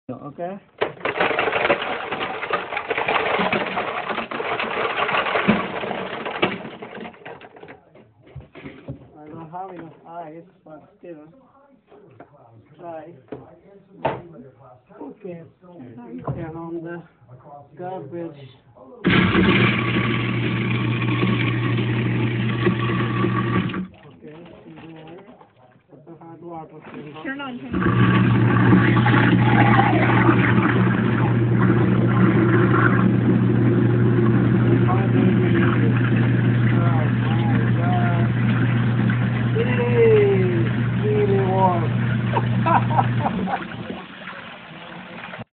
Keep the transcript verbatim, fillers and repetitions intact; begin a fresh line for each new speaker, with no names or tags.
Okay? I don't have enough eyes, but still, try. Okay, turn on the garbage. Okay, put the hot water.
Turn on, turn on.